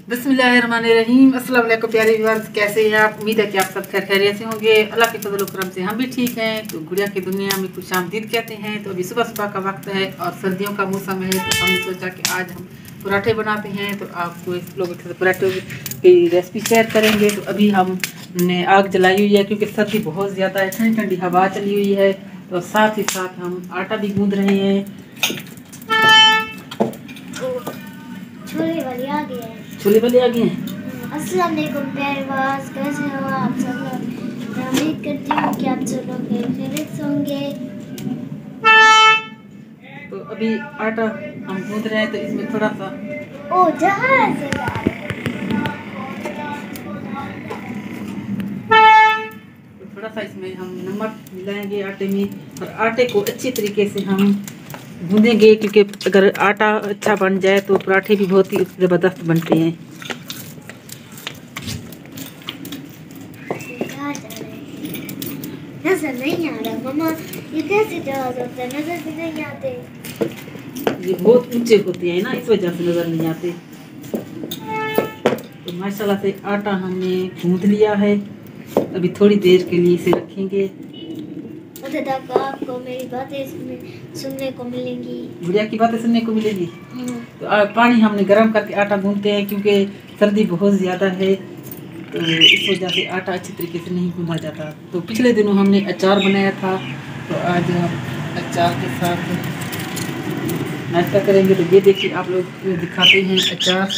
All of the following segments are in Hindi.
बिस्मिल्लाहिर्रहमानिर्रहीम। अस्सलाम वालेकुम प्यारे व्यूअर्स, कैसे हैं आप? उम्मीद है कि आप सब खैर खैरियत से होंगे। अल्लाह के फजल करम से हम भी ठीक हैं। तो गुड़िया की दुनिया में कुछ आमदीद कहते हैं। तो अभी सुबह सुबह का वक्त है और सर्दियों का मौसम है, तो हमने सोचा कि आज हम पराठे बनाते हैं। तो आपको इस लोगों के पराठे की रेसिपी शेयर करेंगे। तो अभी हमने आग जलाई हुई है क्योंकि सर्दी बहुत ज़्यादा है, ठंडी ठंडी हवा चली हुई है। तो साथ ही साथ हम आटा भी गूंद रहे हैं। छोले वाले आ गए हैं। अस्सलाम वालेकुम प्यारे व्यूअर्स, कैसे हो आप सब लोग? मैं उम्मीद करती हूँ कि आप सब लोग खैरियत से होंगे। तो अभी आटा हम गूंद रहे हैं, तो इसमें थोड़ा सा थोड़ा सा इसमें हम नमक मिलाएंगे आटे में, और आटे को अच्छी तरीके से हम गूंदेंगे, क्योंकि अगर आटा अच्छा बन जाए तो पराठे भी बहुत ही ज़बरदस्त बनते हैं। नजर नहीं आ रहा मम्मा, ये कैसे जहाज होता है? नजर भी नहीं आते। ये बहुत ऊंचे होते हैं ना, इस वजह से नज़र नहीं आते। तो माशाल्लाह से आटा हमने गूंद लिया है। अभी थोड़ी देर के लिए इसे रखेंगे। तक आपको मेरी बातें सुनने को मिलेंगी, गुड़िया की बातें सुनने को मिलेगी। तो पानी हमने गर्म करके आटा गूंदते हैं, क्योंकि सर्दी बहुत ज़्यादा है, तो इस वजह से आटा अच्छी तरीके से नहीं गूंदा जाता। तो पिछले दिनों हमने अचार बनाया था, तो आज हम अचार के साथ नाश्ता करेंगे। तो ये देखिए, आप लोग दिखाते हैं अचार।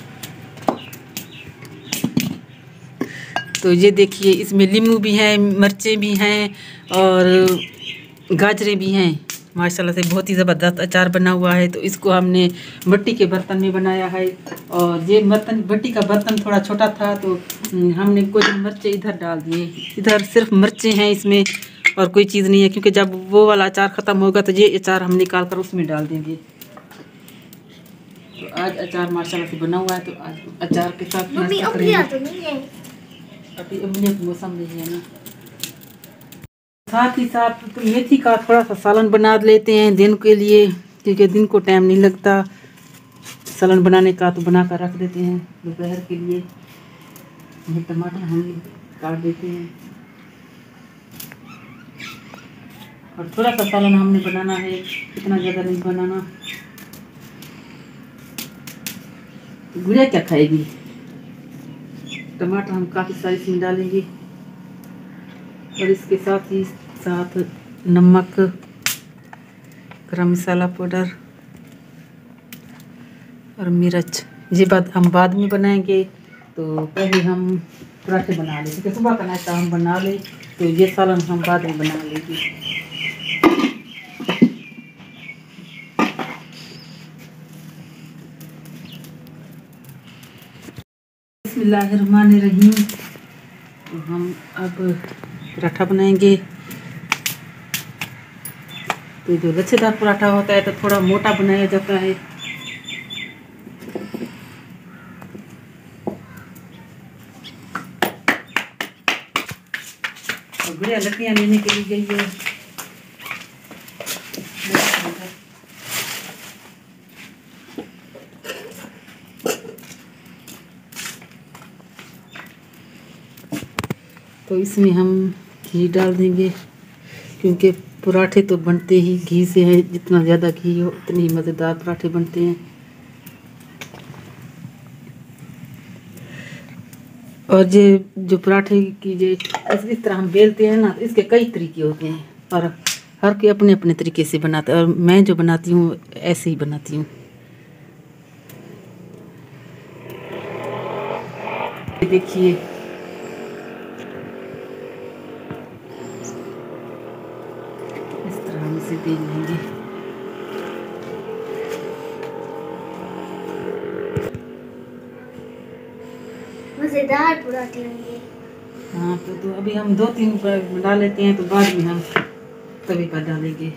तो ये देखिए, इसमें नींबू भी हैं, मिर्चें भी हैं और गाजरें भी हैं। माशाल्लाह से बहुत ही ज़बरदस्त अचार बना हुआ है। तो इसको हमने मिट्टी के बर्तन में बनाया है, और ये मिट्टी का बर्तन थोड़ा छोटा था, तो हमने कुछ मिर्चें इधर डाल दिए। इधर सिर्फ मिर्चें हैं इसमें, और कोई चीज़ नहीं है, क्योंकि जब वो वाला अचार ख़त्म होगा तो ये अचार हम निकाल कर उसमें डाल देंगे। तो आज अचार माशाल्लाह से बना हुआ है। तो आज अचार के साथ नाश्ता करेंगे। अभी अम्बिया का मौसम नहीं है ना। साथ ही साथ तो मेथी का थोड़ा सा सालन बना लेते हैं दिन के लिए, क्योंकि दिन को टाइम नहीं लगता सालन बनाने का, तो बना कर रख देते हैं दोपहर के लिए। टमाटर हम काट देते हैं, और थोड़ा सा सालन हमने बनाना है, इतना ज़्यादा नहीं बनाना। गुड़िया क्या खाएगी? टमाटर हम काफ़ी सारे इसमें डालेंगे, और इसके साथ ही साथ नमक, गरम मसाला पाउडर और मिर्च। ये बात हम बाद में बनाएंगे। तो पहले हम पराठे बना लें, क्योंकि सुबह का नाश्ता हम बना लें, तो ये सालन हम बाद में बना लेंगे। बिस्मिल्लाहिर्रहमानिर्रहीम। तो हम अब पराठा बनाएंगे। तो जो लच्छेदार पराठा होता है तो थोड़ा मोटा बनाया जाता है। और गुड़िया लकड़ियाँ लेने के लिए गई है। तो इसमें हम घी डाल देंगे, क्योंकि पराठे तो बनते ही घी से हैं। जितना ज़्यादा घी हो उतने ही मज़ेदार पराठे बनते हैं। और ये जो पराठे की इस तरह हम बेलते हैं ना, तो इसके कई तरीके होते हैं, और हर कोई अपने अपने तरीके से बनाता है, और मैं जो बनाती हूँ ऐसे ही बनाती हूँ। देखिए, इस तरह हम इसे बेल लेंगे। मजेदार पराठे होंगे। हाँ, तो अभी हम 2-3 बना लेते हैं, तो बाद में हम तवे पर डालेंगे।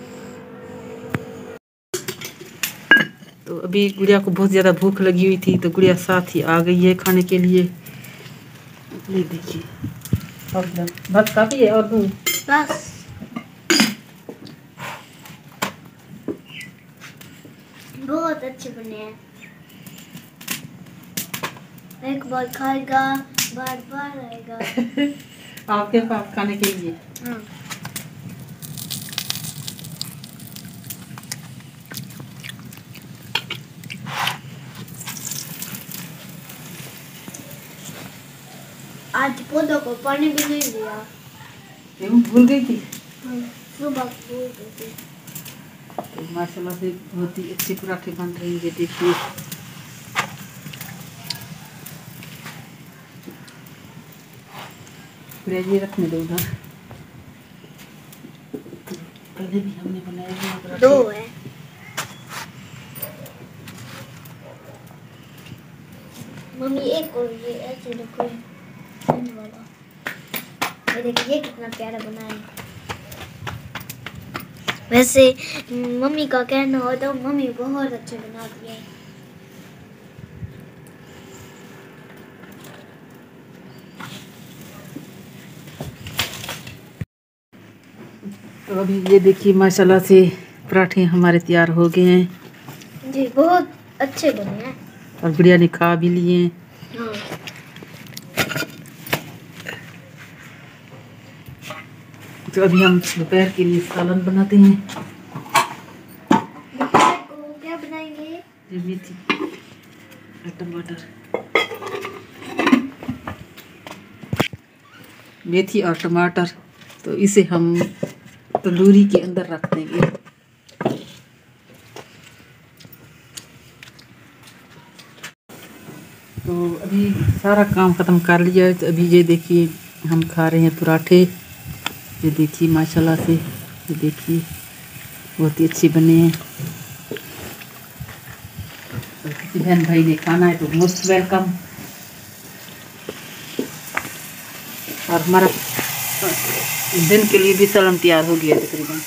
तो अभी गुड़िया को बहुत ज़्यादा भूख लगी हुई थी, तो गुड़िया साथ ही आ गई है खाने के लिए। ये देखिए, बस काफ़ी है, और दूँ? बस बहुत अच्छे बने हैं। एक बार खाएगा बार बार आएगा। आपके पास खाने के लिए। हाँ। आज पौधों को पानी भी नहीं दिया। क्यों भूल गई थी? सुबह भूल गई थी। तो माशाल्लाह से बहुत ही अच्छे पराठे बन रहे हैं, ये देखिए। ये रखने दो उधर। पहले भी हमने बनाए हुए पराठे। 2 है। मम्मी एक और ये ऐसे रखो वाला। ये देखिए कितना प्यारा बना है। वैसे मम्मी का कहना हो तो मम्मी बहुत अच्छे बनाती है। तो अभी ये देखिए माशाल्लाह से पराठे हमारे तैयार हो गए हैं जी, बहुत अच्छे बने हैं और गुड़िया ने खा भी लिए हैं। हाँ। तो अभी हम दोपहर के लिए सालन बनाते हैं। दोपहर को क्या बनाएंगे? ये मेथी और टमाटर, मेथी और टमाटर। तो इसे हम तंदूरी के अंदर रख देंगे। तो अभी सारा काम ख़त्म कर लिया है। तो अभी ये देखिए हम खा रहे हैं पराठे। ये देखिए माशाल्लाह से, ये देखिए बहुत ही अच्छे बने हैं। और किसी बहन भाई ने खाना है तो मोस्ट वेलकम। और हमारा दिन के लिए भी सालन तैयार हो गया तकरीबन।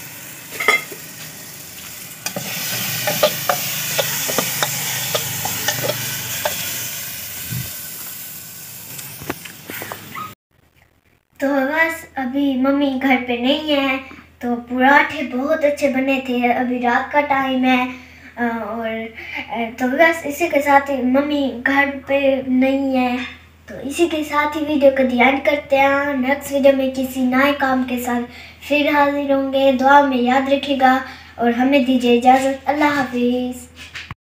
तो बस अभी मम्मी घर पे नहीं है, तो पराठे बहुत अच्छे बने थे। अभी रात का टाइम है तो बस इसी के साथ ही मम्मी घर पे नहीं है, तो इसी के साथ ही वीडियो को एंड करते हैं। नेक्स्ट वीडियो में किसी नए काम के साथ फिर हाजिर होंगे। दुआ में याद रखिएगा और हमें दीजिए इजाज़त। अल्लाह हाफिज़।